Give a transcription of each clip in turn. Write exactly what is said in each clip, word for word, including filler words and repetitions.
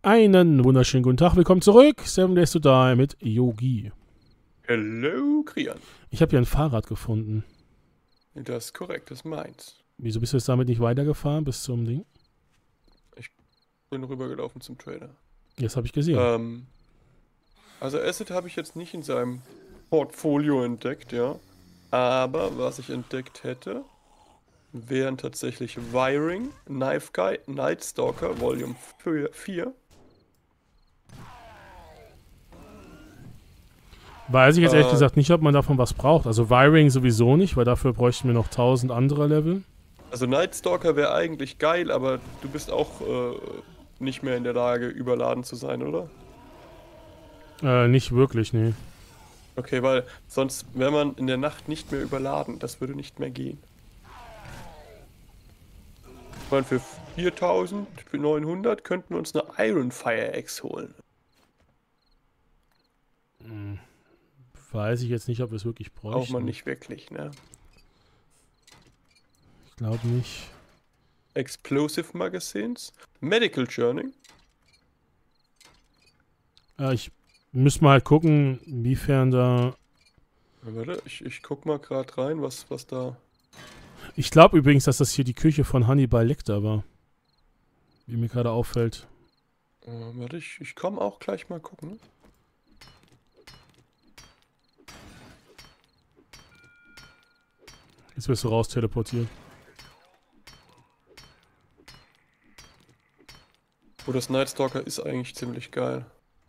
Einen wunderschönen guten Tag, willkommen zurück. Seven Days to Die mit Yogi. Hello, Krian. Ich habe hier ein Fahrrad gefunden. Das ist korrekt, das ist meins. Wieso bist du jetzt damit nicht weitergefahren bis zum Ding? Ich bin rübergelaufen zum Trader. Das habe ich gesehen. Ähm, also Asset habe ich jetzt nicht in seinem Portfolio entdeckt, ja. Aber was ich entdeckt hätte, wären tatsächlich Wiring, Knife Guy, Night Stalker, Volume vier. Weiß ich jetzt ehrlich äh, gesagt nicht, ob man davon was braucht. Also Wiring sowieso nicht, weil dafür bräuchten wir noch tausend andere Level. Also Night Stalker wäre eigentlich geil, aber du bist auch äh, nicht mehr in der Lage, überladen zu sein, oder? Äh, nicht wirklich, nee. Okay, weil sonst wäre man in der Nacht nicht mehr überladen. Das würde nicht mehr gehen. Ich meine, für viertausendneunhundert könnten wir uns eine Iron Fire Axe holen. Hm. Weiß ich jetzt nicht, ob wir es wirklich bräuchten. Braucht man nicht wirklich, ne? Ich glaube nicht. Explosive Magazines. Medical Journey. Äh, ich müsste mal halt gucken, inwiefern da... Warte, ich, ich guck mal gerade rein, was, was da... Ich glaube übrigens, dass das hier die Küche von Hannibal Lecter war. Wie mir gerade auffällt. Äh, warte, ich, ich komme auch gleich mal gucken. Jetzt wirst du raus teleportiert. Oh, das Night Stalker ist eigentlich ziemlich geil.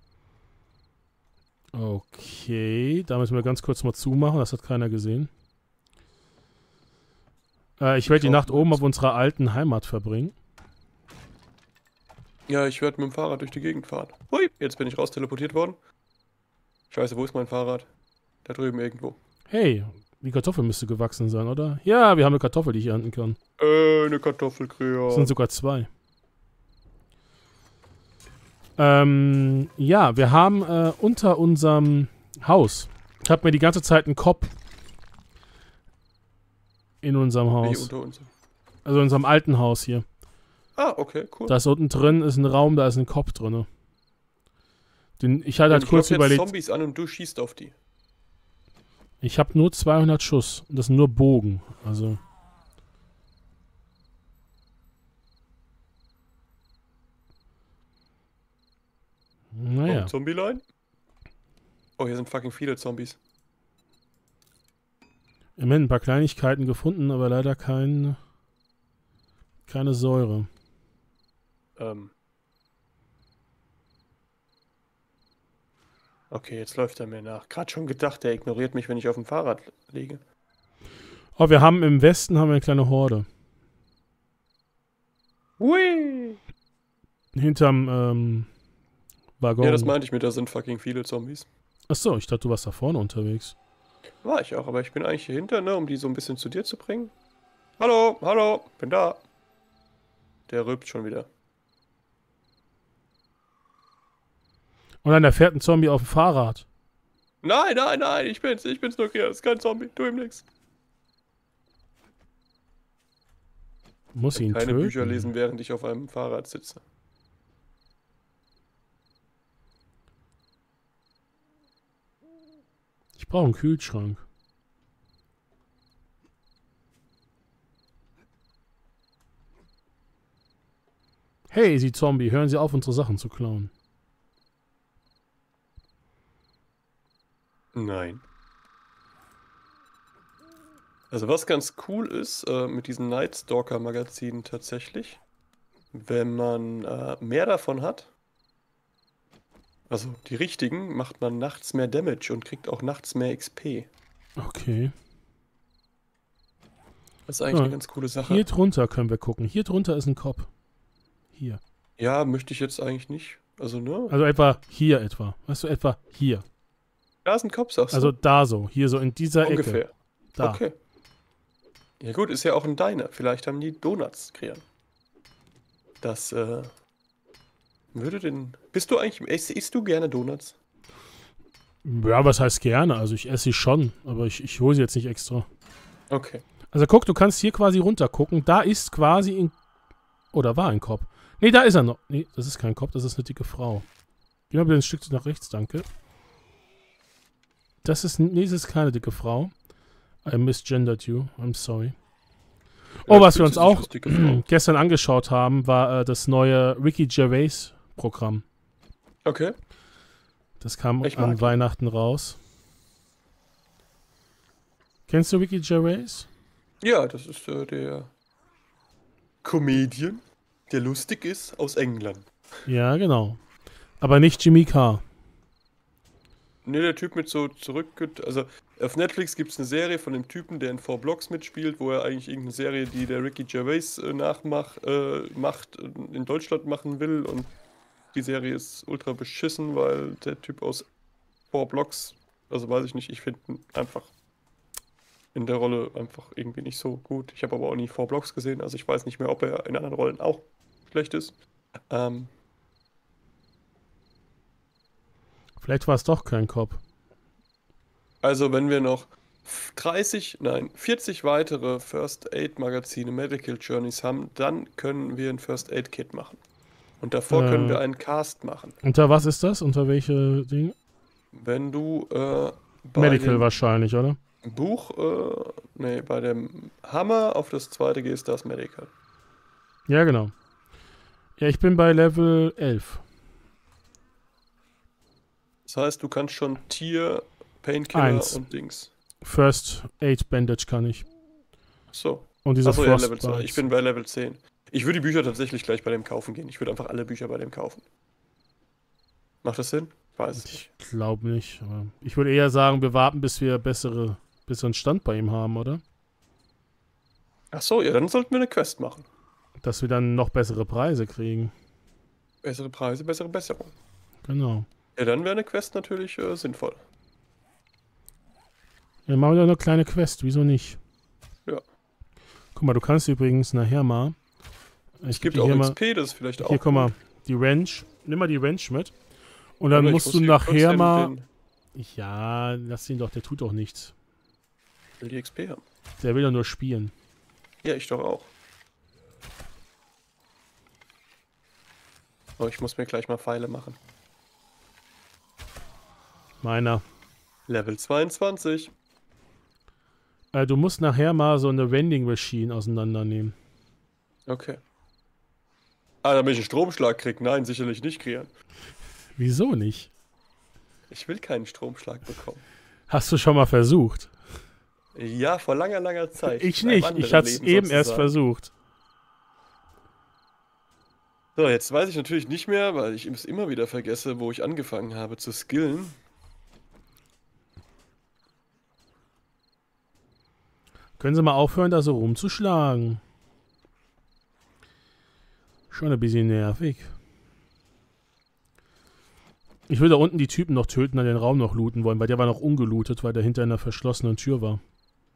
Okay, da müssen wir ganz kurz mal zumachen, das hat keiner gesehen. Äh, ich werde die Nacht oben auf unserer alten Heimat verbringen. Ja, ich werde mit dem Fahrrad durch die Gegend fahren. Hui, jetzt bin ich raus teleportiert worden. Scheiße, wo ist mein Fahrrad? Da drüben irgendwo. Hey, die Kartoffel müsste gewachsen sein, oder? Ja, wir haben eine Kartoffel, die ich ernten kann. Äh, eine Kartoffelkreon. Es sind sogar zwei. Ähm, ja, wir haben äh, unter unserem Haus, ich habe mir die ganze Zeit einen Kopf in unserem Wie Haus. unter uns? Also in unserem alten Haus hier. Ah, okay, cool. Da ist unten drin, ist ein Raum, da ist ein Kopf drin. Den, ich hatte halt ich kurz jetzt überlegt. Zombies an und du schießt auf die. Ich habe nur zweihundert Schuss. Und das sind nur Bogen. Also. Naja. Oh, Zombie-Line? Oh, hier sind fucking viele Zombies. Immerhin ein paar Kleinigkeiten gefunden, aber leider kein, keine Säure. Ähm. Okay, jetzt läuft er mir nach. Gerade schon gedacht, der ignoriert mich, wenn ich auf dem Fahrrad liege. Oh, wir haben im Westen haben wir eine kleine Horde. Hui! Hinterm, ähm, Waggon. Ja, das meinte ich mit, da sind fucking viele Zombies. Achso, ich dachte, du warst da vorne unterwegs. War ich auch, aber ich bin eigentlich hier hinter, ne, um die so ein bisschen zu dir zu bringen. Hallo, hallo, bin da. Der rülpt schon wieder. Und dann da fährt ein Zombie auf dem Fahrrad. Nein, nein, nein, ich bin's, ich bin's nur hier, das ist kein Zombie, tu ihm nix. Muss ihn Keine töten. Bücher lesen, während ich auf einem Fahrrad sitze. Ich brauche einen Kühlschrank. Hey, Sie Zombie, hören Sie auf, unsere Sachen zu klauen. Nein. Also was ganz cool ist äh, mit diesen Night Stalker Magazinen tatsächlich, wenn man äh, mehr davon hat, also die richtigen, macht man nachts mehr Damage und kriegt auch nachts mehr X P. Okay. Das ist eigentlich Ja, eine ganz coole Sache. Hier drunter können wir gucken. Hier drunter ist ein Kopf. Hier. Ja, möchte ich jetzt eigentlich nicht. Also, ne? Also etwa hier etwa. Weißt du, etwa hier. Da ist ein Kopf, sagst du? Also da so. Hier so in dieser ungefähr. Ecke. Da. Okay. Ja gut, ist ja auch ein Diner. Vielleicht haben die Donuts kreieren. Das, äh... würde den... Bist du eigentlich... Isst, isst du gerne Donuts? Ja, was heißt gerne? Also ich esse sie schon, aber ich, ich hole sie jetzt nicht extra. Okay. Also guck, du kannst hier quasi runter gucken. Da ist quasi ein... Oder war ein Kopf. Nee, da ist er noch. Nee, das ist kein Kopf, das ist eine dicke Frau. Geh mal bitte ein Stück nach rechts, danke. Das ist, nee, das ist keine dicke Frau. I misgendered you, I'm sorry. Oh, Ja, was wir fühlt uns sich auch als dicke Frau. gestern angeschaut haben, war äh, das neue Ricky Gervais Programm. Okay. Das kam Ich mag an ihn. Weihnachten raus. Kennst du Ricky Gervais? Ja, das ist äh, der Comedian, der lustig ist, aus England. Ja, genau. Aber nicht Jimmy Carr. Ne, der Typ mit so zurück... Also, auf Netflix gibt es eine Serie von dem Typen, der in Four Blocks mitspielt, wo er eigentlich irgendeine Serie, die der Ricky Gervais äh, nachmacht, äh, macht, äh, in Deutschland machen will. Und die Serie ist ultra beschissen, weil der Typ aus Four Blocks, also weiß ich nicht, ich finde ihn einfach in der Rolle einfach irgendwie nicht so gut. Ich habe aber auch nie Four Blocks gesehen, also ich weiß nicht mehr, ob er in anderen Rollen auch schlecht ist. Ähm, Vielleicht war es doch kein Cop. Also, wenn wir noch dreißig, nein, vierzig weitere First Aid Magazine, Medical Journeys haben, dann können wir ein First Aid Kit machen. Und davor Äh. können wir einen Cast machen. Unter was ist das? Unter welche Dinge? Wenn du äh, bei Medical dem wahrscheinlich, oder? Buch, äh, nee, bei dem Hammer auf das zweite gehst, das Medical. Ja, genau. Ja, ich bin bei Level elf. Das heißt, du kannst schon Tier, Painkiller Eins. und Dings. First Aid Bandage kann ich. So. Und diese Achso, ja, Level zwei. Frostbites. Ich bin bei Level zehn. Ich würde die Bücher tatsächlich gleich bei dem kaufen gehen. Ich würde einfach alle Bücher bei dem kaufen. Macht das Sinn? Weiß es nicht. Ich glaube nicht. Aber ich würde eher sagen, wir warten, bis wir bessere, besseren Stand bei ihm haben, oder? Achso, ja, dann sollten wir eine Quest machen. Dass wir dann noch bessere Preise kriegen. Bessere Preise, bessere Besserung. Genau. Ja, dann wäre eine Quest natürlich äh, sinnvoll. Ja, machen wir doch eine kleine Quest. Wieso nicht? Ja. Guck mal, du kannst übrigens nachher mal... Ich Es gibt geb dir auch hier X mal, P, das ist vielleicht auch. Hier, guck mal, gut. die Wrench. Nimm mal die Wrench mit. Und dann Aber ich musst muss du hier nachher trotzdem mal... den- Ja, lass ihn doch, der tut doch nichts. Ich will die X P haben. Der will doch nur spielen. Ja, ich doch auch. Oh, ich muss mir gleich mal Pfeile machen. Meiner. Level zweiundzwanzig. Äh, du musst nachher mal so eine Vending Machine auseinandernehmen. Okay. Ah, damit ich einen Stromschlag krieg. Nein, sicherlich nicht, Krian. Wieso nicht? Ich will keinen Stromschlag bekommen. Hast du schon mal versucht? Ja, vor langer, langer Zeit. Ich In einem nicht. anderen Ich hatte es Leben eben erst sozusagen. versucht. So, jetzt weiß ich natürlich nicht mehr, weil ich es immer wieder vergesse, wo ich angefangen habe zu skillen. Können Sie mal aufhören, da so rumzuschlagen? Schon ein bisschen nervig. Ich will da unten die Typen noch töten, dann den Raum noch looten wollen, weil der war noch ungelootet, weil der hinter einer verschlossenen Tür war.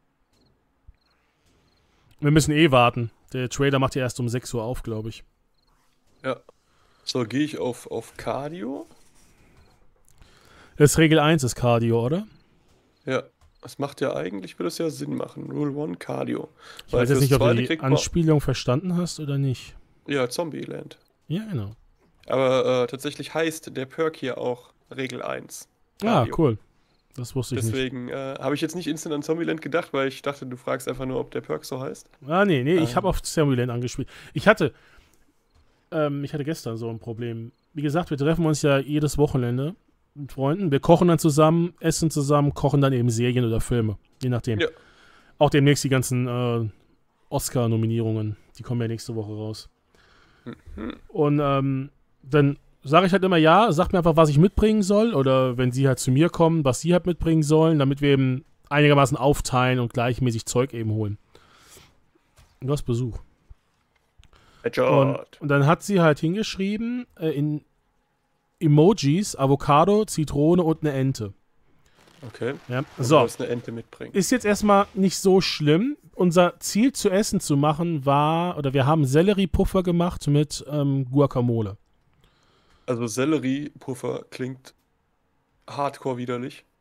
Wir müssen eh warten. Der Trailer macht ja erst um sechs Uhr auf, glaube ich. Ja. So, gehe ich auf, auf Cardio. Das ist Regel eins ist Cardio, oder? Ja. Das macht ja eigentlich, würde es ja Sinn machen. Rule one Cardio. Ich weiß jetzt fürs nicht, ob du zweite die kriegt man- Anspielung verstanden hast oder nicht. Ja, Zombieland. Ja, genau. Aber äh, tatsächlich heißt der Perk hier auch Regel eins. Ah, Cardio. cool. Das wusste ich nicht. Deswegen äh, habe ich jetzt nicht instant an Zombieland gedacht, weil ich dachte, du fragst einfach nur, ob der Perk so heißt. Ah, nee, nee, ich Ähm. habe auf Zombieland angespielt. Ich hatte, ähm, ich hatte gestern so ein Problem. Wie gesagt, wir treffen uns ja jedes Wochenende mit Freunden. Wir kochen dann zusammen, essen zusammen, kochen dann eben Serien oder Filme. Je nachdem. Ja. Auch demnächst die ganzen äh, Oscar-Nominierungen. Die kommen ja nächste Woche raus. Mhm. Und ähm, dann sage ich halt immer, ja, sagt mir einfach, was ich mitbringen soll. Oder wenn sie halt zu mir kommen, was sie halt mitbringen sollen, damit wir eben einigermaßen aufteilen und gleichmäßig Zeug eben holen. Du hast Besuch. Und, Headshot. und dann hat sie halt hingeschrieben, äh, in Emojis, Avocado, Zitrone und eine Ente. Okay. Ja. Du So, sollst eine Ente mitbringen. ist jetzt erstmal nicht so schlimm. Unser Ziel zu essen zu machen war, oder wir haben Selleriepuffer gemacht mit ähm, Guacamole. Also Selleriepuffer klingt hardcore widerlich.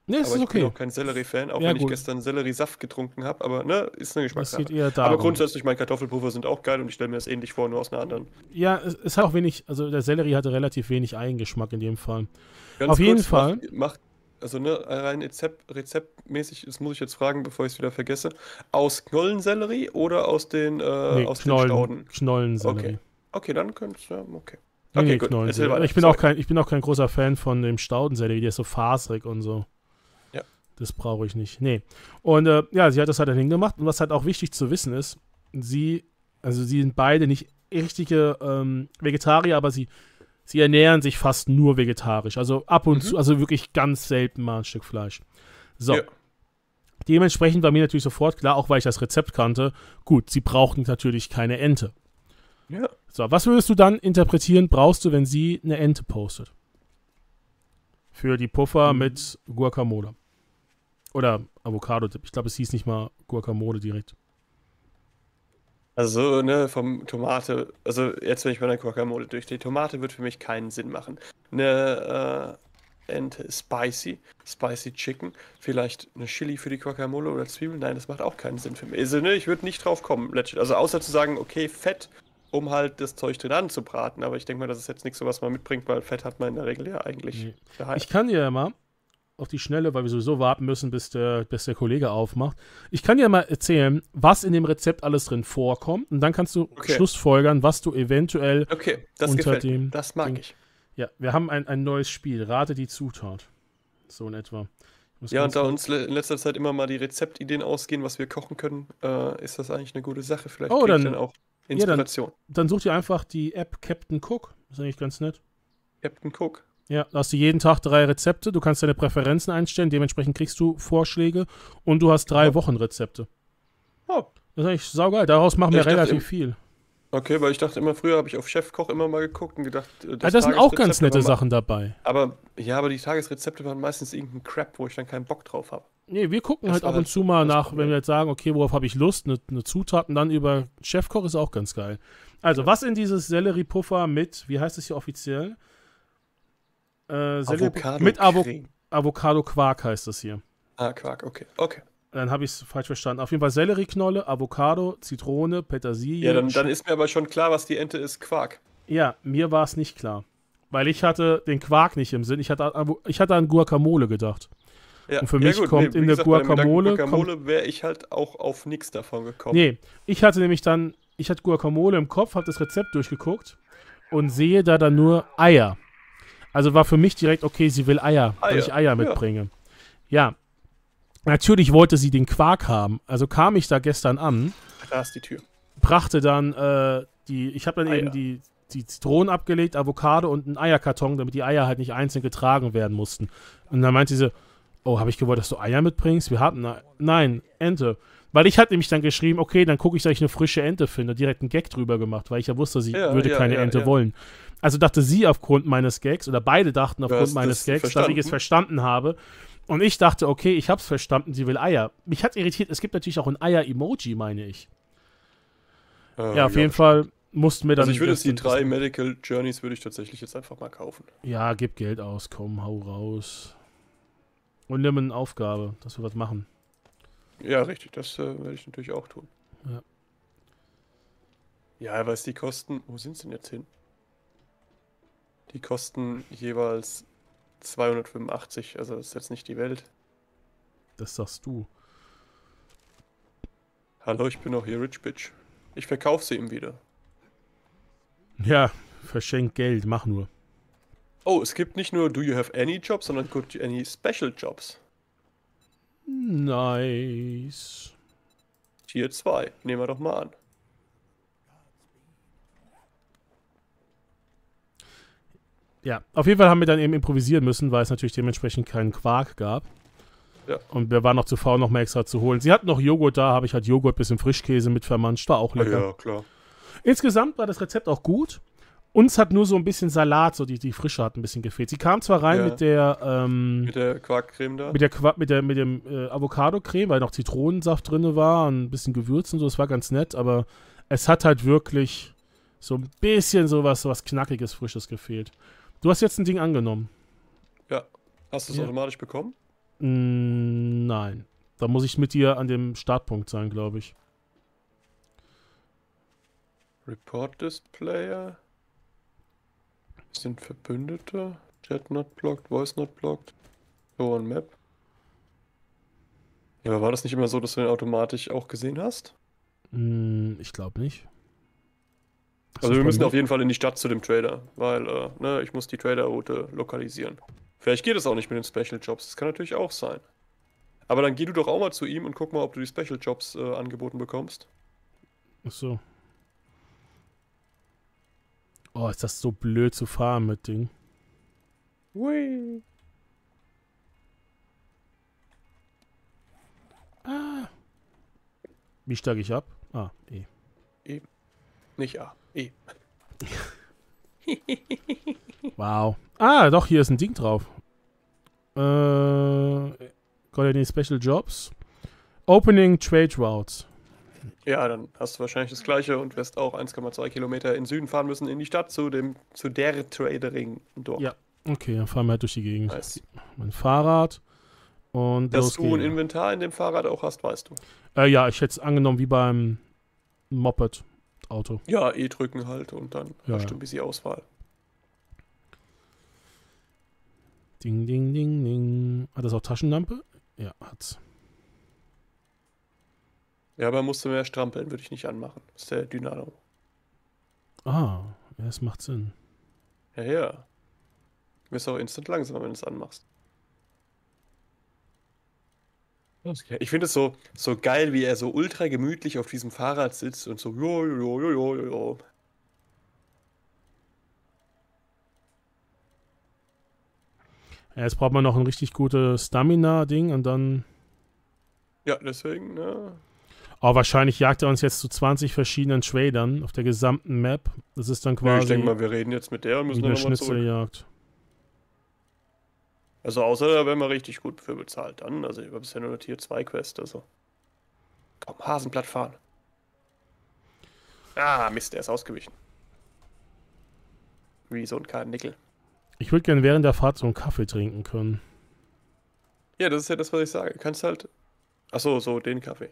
Nee, ist aber ich okay. bin auch kein Sellerie-Fan, auch Ja, wenn ich gut. gestern Selleriesaft getrunken habe, aber ne, ist eine Das Geschmackssache. geht eher Aber darum. grundsätzlich, meine Kartoffelpuffer sind auch geil und ich stelle mir das ähnlich vor, nur aus einer anderen. Ja, es, es hat auch wenig, also der Sellerie hatte relativ wenig Eigengeschmack in dem Fall. Ganz Auf jeden kurz, Fall. Macht, macht, also ne, rein Rezept, rezeptmäßig, das muss ich jetzt fragen, bevor ich es wieder vergesse. Aus Knollensellerie oder aus den, äh, Nee, aus den Knollen, Stauden? Knollensellerie. Okay. Okay, dann könntest du, ja, okay. Nee, Okay, nee, gut. Knollensellerie. Erzähl Aber weiter. ich bin, Sorry. auch kein, ich bin auch kein großer Fan von dem Staudensellerie, der ist so faserig und so. Ja. Das brauche ich nicht. Nee. Und äh, ja, sie hat das halt dann hingemacht. Und was halt auch wichtig zu wissen ist, sie, also sie sind beide nicht richtige ähm, Vegetarier, aber sie, sie ernähren sich fast nur vegetarisch. Also ab und Mhm. zu, also wirklich ganz selten mal ein Stück Fleisch. So. Ja. Dementsprechend war mir natürlich sofort klar, auch weil ich das Rezept kannte, gut, sie brauchten natürlich keine Ente. Ja. So, was würdest du dann interpretieren, brauchst du, wenn sie eine Ente postet? Für die Puffer Mhm. mit Guacamole. Oder Avocado-Dip. Ich glaube, es hieß nicht mal Guacamole direkt. Also, ne, vom Tomate, also jetzt, wenn ich bei der Guacamole durch die Tomate wird für mich keinen Sinn machen. Eine äh, Ente, spicy, spicy Chicken, vielleicht eine Chili für die Guacamole oder Zwiebeln, nein, das macht auch keinen Sinn für mich. Also, ne, ich würde nicht drauf kommen, legit. Also, außer zu sagen, okay, Fett, um halt das Zeug drin anzubraten, aber ich denke mal, das ist jetzt nichts so, was man mitbringt, weil Fett hat man in der Regel ja eigentlich Nee. daheim. Ich kann dir ja mal, auf die Schnelle, weil wir sowieso warten müssen, bis der, bis der Kollege aufmacht. Ich kann dir mal erzählen, was in dem Rezept alles drin vorkommt. Und dann kannst du Okay. schlussfolgern, was du eventuell Okay, das unter gefällt mir, dem das mag Ding- ich. Ja, wir haben ein, ein neues Spiel. Rate die Zutat. So in etwa. Ich muss Ja, ganz und da kurz- uns le- in letzter Zeit immer mal die Rezeptideen ausgehen, was wir kochen können, äh, ist das eigentlich eine gute Sache. Vielleicht Oh, krieg ich dann- dann auch dann- Inspiration. Dann such dir einfach die App Captain Cook. Ist eigentlich ganz nett. Captain Cook. Ja, da hast du jeden Tag drei Rezepte. Du kannst deine Präferenzen einstellen. Dementsprechend kriegst du Vorschläge. Und du hast drei Ja. Wochen Rezepte. Oh, Das ist eigentlich saugeil. Daraus machen Ja, wir ich dachte relativ im- viel. okay, weil ich dachte immer, früher habe ich auf Chefkoch immer mal geguckt und gedacht, äh, Ja, das da sind auch ganz Tagesrezepte nette waren ma- Sachen dabei. Aber ja, aber die Tagesrezepte waren meistens irgendein Crap, wo ich dann keinen Bock drauf habe. Nee, wir gucken Das halt war ab und das- zu mal das nach, Problem. wenn wir jetzt sagen, okay, worauf habe ich Lust, eine ne Zutat und dann über Chefkoch ist auch ganz geil. Also, was in dieses Sellerie-Puffer mit, wie heißt es hier offiziell? Äh, Sellerie- Avocado mit Avo Creme. Avocado-Quark heißt das hier. Ah, Quark, okay. Okay. Dann habe ich es falsch verstanden. Auf jeden Fall Sellerieknolle, Avocado, Zitrone, Petersilie. Ja, dann, dann ist mir aber schon klar, was die Ente ist. Quark. Ja, mir war es nicht klar. Weil ich hatte den Quark nicht im Sinn. Ich hatte, an Avo- ich hatte an Guacamole gedacht. Ja, Und für ja mich gut, kommt nee, in wie der gesagt, bei dem Gedanken Guacamole Guacamole wäre ich halt auch auf nichts davon gekommen. Nee, ich hatte nämlich dann, ich hatte Guacamole im Kopf, habe das Rezept durchgeguckt und sehe da dann nur Eier. Also war für mich direkt, okay, sie will Eier, dass Eier, ich Eier ja. mitbringe. Ja. Natürlich wollte sie den Quark haben. Also kam ich da gestern an, Da ist die Tür. brachte dann äh, die, ich habe dann Eier. eben die, die Zitronen abgelegt, Avocado und einen Eierkarton, damit die Eier halt nicht einzeln getragen werden mussten. Und dann meinte sie, oh, habe ich gewollt, dass du Eier mitbringst? Wir hatten, ne- nein, Ente. Weil ich hatte nämlich dann geschrieben, okay, dann gucke ich, dass ich eine frische Ente finde. Direkt einen Gag drüber gemacht, weil ich ja wusste, sie Ja, würde ja, keine ja, Ente ja. wollen. Also dachte sie aufgrund meines Gags, oder beide dachten aufgrund hast meines das Gags, dass ich verstanden? es verstanden habe. Und ich dachte, okay, ich hab's verstanden, sie will Eier. Mich hat irritiert, es gibt natürlich auch ein Eier-Emoji, meine ich. Äh, Ja, auf jeden Fall mussten wir dann... Also ich würde das- jetzt die das- drei Medical Journeys würde ich tatsächlich jetzt einfach mal kaufen. Ja, gib Geld aus, komm, hau raus. Und nimm eine Aufgabe, dass wir was machen. Ja, richtig, das äh, werde ich natürlich auch tun. Ja. Ja, weil die kosten, wo sind sie denn jetzt hin? Die kosten jeweils zweihundertfünfundachtzig, also das ist jetzt nicht die Welt. Das sagst du. Hallo, ich bin auch hier Rich Bitch. Ich verkaufe sie ihm wieder. Ja, verschenk Geld, mach nur. Oh, es gibt nicht nur Do you have any jobs, sondern Good you any special jobs. Nice. Tier zwei, nehmen wir doch mal an. Ja, auf jeden Fall haben wir dann eben improvisieren müssen, weil es natürlich dementsprechend keinen Quark gab. Ja. Und wir waren noch zu faul, noch mehr extra zu holen. Sie hatten noch Joghurt da, habe ich halt Joghurt, bisschen Frischkäse mit vermanscht, war auch lecker. Ja, klar. Insgesamt war das Rezept auch gut. Uns hat nur so ein bisschen Salat, so die, die Frische hat ein bisschen gefehlt. Sie kam zwar rein Ja. mit der, ähm, Mit der Quarkcreme da. mit der, Qua mit der, mit dem äh, Avocado-Creme, weil noch Zitronensaft drin war und ein bisschen Gewürz und so, das war ganz nett, aber es hat halt wirklich so ein bisschen sowas, sowas Knackiges, Frisches gefehlt. Du hast jetzt ein Ding angenommen. Ja. Hast du es Ja. automatisch bekommen? Mm, nein. Da muss ich mit dir an dem Startpunkt sein, glaube ich. Report this player. Sind Verbündete. Chat not blocked, Voice not blocked. Show on Map. Ja, aber war das nicht immer so, dass du den automatisch auch gesehen hast? Mm, ich glaube nicht. Ist Also das wir bei müssen mir? auf jeden Fall in die Stadt zu dem Trader, weil äh, ne, ich muss die Trader-Route lokalisieren. Vielleicht geht es auch nicht mit den Special Jobs, das kann natürlich auch sein. Aber dann geh du doch auch mal zu ihm und guck mal, ob du die Special Jobs äh, angeboten bekommst. Ach so. Oh, ist das so blöd zu fahren mit Ding. Hui. Ah. Wie steige ich ab? Ah, E. E. Nicht A. E. Wow. Ah, doch, hier ist ein Ding drauf. Äh, got any special jobs? Opening Trade Routes. Ja, dann hast du wahrscheinlich das gleiche und wirst auch eins Komma zwei Kilometer in den Süden fahren müssen, in die Stadt, zu dem, zu der Tradering dort. Ja. Okay, dann fahren wir halt durch die Gegend. Nice. Mein Fahrrad. Und Dass los du ein geht's. Inventar in dem Fahrrad auch hast, weißt du. Äh, ja, ich hätte es angenommen wie beim Moped-Auto. Ja, E drücken halt und dann Ja, hast ja. du ein bisschen Auswahl. Ding, ding, ding, ding. Hat das auch Taschenlampe? Ja, hat's. Ja, aber musst du mehr strampeln, würde ich nicht anmachen. Das ist der Dynamo. Ah, ja, das macht Sinn. Ja, ja. Du wirst auch instant langsamer, wenn du es anmachst. Okay. Ich finde es so, so geil, wie er so ultra gemütlich auf diesem Fahrrad sitzt und so, jo, jo, jo, jo, jo, jo. Ja, jetzt braucht man noch ein richtig gutes Stamina-Ding und dann. Ja, deswegen, ne? Oh, wahrscheinlich jagt er uns jetzt zu zwanzig verschiedenen Tradern auf der gesamten Map. Das ist dann Nö, quasi ich denke mal, wir reden jetzt mit der und wie müssen dann eine nochmal zurück. Schnitzeljagd. Also außer da werden wir richtig gut für bezahlt dann. Also ich habe bisher nur eine Tier zwei Quest, also. Komm, Hasenblatt fahren. Ah, Mist, der ist ausgewichen. Wie so ein Karnickel. Ich würde gerne während der Fahrt so einen Kaffee trinken können. Ja, das ist ja das, was ich sage. Du kannst halt. Achso, so den Kaffee.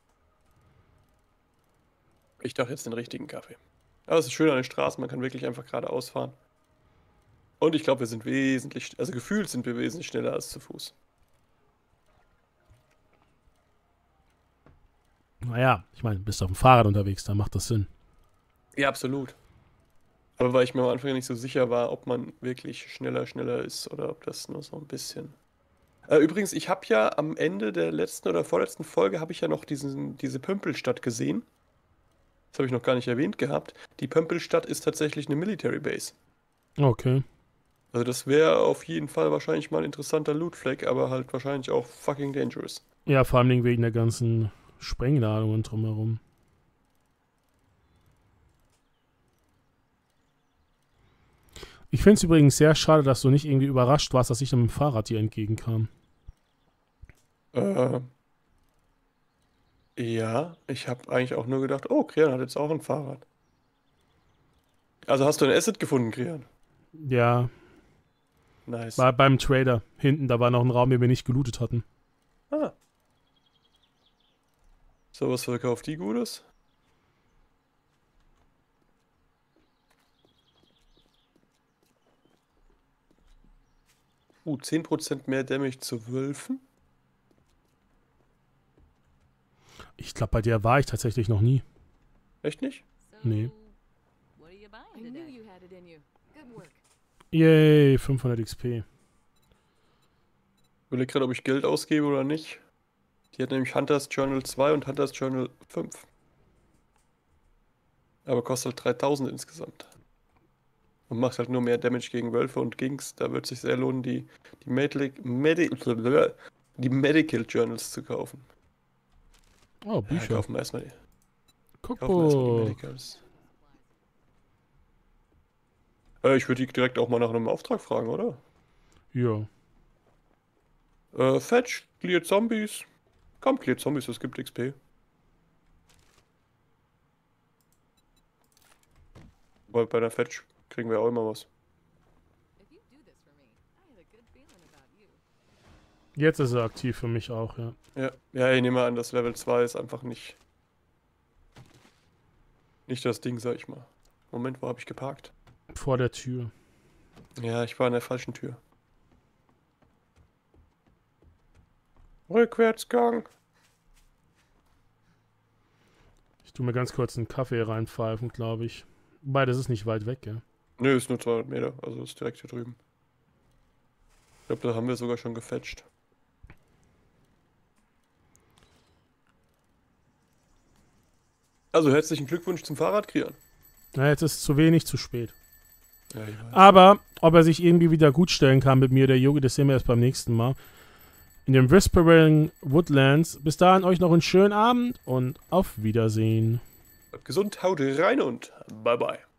Ich dachte jetzt den richtigen Kaffee. Aber es ist schön an den Straßen, man kann wirklich einfach geradeaus fahren. Und ich glaube, wir sind wesentlich, also gefühlt sind wir wesentlich schneller als zu Fuß. Naja, ich meine, bist auf dem Fahrrad unterwegs, da macht das Sinn. Ja, absolut. Aber weil ich mir am Anfang nicht so sicher war, ob man wirklich schneller, schneller ist oder ob das nur so ein bisschen. Äh, übrigens, ich habe ja am Ende der letzten oder vorletzten Folge habe ich ja noch diesen, diese Pömpelstadt gesehen. Das habe ich noch gar nicht erwähnt gehabt. Die Pömpelstadt ist tatsächlich eine Military Base. Okay. Also das wäre auf jeden Fall wahrscheinlich mal ein interessanter Loot-Fleck, aber halt wahrscheinlich auch fucking dangerous. Ja, vor allem wegen der ganzen Sprengladungen drumherum. Ich finde es übrigens sehr schade, dass du nicht irgendwie überrascht warst, dass ich dann mit dem Fahrrad dir entgegenkam. Äh, ja, ich habe eigentlich auch nur gedacht, oh, Krian hat jetzt auch ein Fahrrad. Also hast du ein Asset gefunden, Krian? Ja, Nice. war beim Trader. Hinten, da war noch ein Raum, den wir nicht gelootet hatten. Ah. So, was verkauft die Gutes? Uh, zehn Prozent mehr Damage zu Wölfen? Ich glaube, bei der war ich tatsächlich noch nie. Echt nicht? Nee. What are you buying today? I knew you had it in you. Good work. Yay, fünfhundert X P. Ich überlege gerade, ob ich Geld ausgebe oder nicht. Die hat nämlich Hunters Journal zwei und Hunters Journal fünf. Aber kostet halt dreitausend insgesamt. Und macht halt nur mehr Damage gegen Wölfe und Ginks. Da wird es sich sehr lohnen, die, die, Medic, Medi die Medical Journals zu kaufen. Oh, Ja, Bücher. kaufen wir erstmal die, Guck kaufen wir erstmal die mal. Medicals. Äh, ich würde die direkt auch mal nach einem Auftrag fragen, oder? Ja. Äh, Fetch, Clear Zombies. Komm, Clear Zombies, es gibt X P. Weil bei der Fetch kriegen wir auch immer was. If you do this for me, I have a good feeling about you. Jetzt ist er aktiv für mich auch, ja. Ja, ja, ich nehme an, das Level zwei ist einfach nicht... Nicht das Ding, sag ich mal. Moment, wo habe ich geparkt? Vor der Tür. Ja, ich war an der falschen Tür. Rückwärtsgang. Ich tue mir ganz kurz einen Kaffee reinpfeifen, glaube ich. Wobei, das ist nicht weit weg, gell? Nö, ist nur zweihundert Meter, also ist direkt hier drüben. Ich glaube, da haben wir sogar schon gefetcht. Also herzlichen Glückwunsch zum Fahrrad, Krian. Na, jetzt ist zu wenig, zu spät. Ja, ich weiß. Aber, ob er sich irgendwie wieder gut stellen kann mit mir, der Yogi, das sehen wir erst beim nächsten Mal. In den Whispering Woodlands. Bis dahin euch noch einen schönen Abend und auf Wiedersehen. Bleibt gesund, haut rein und bye bye.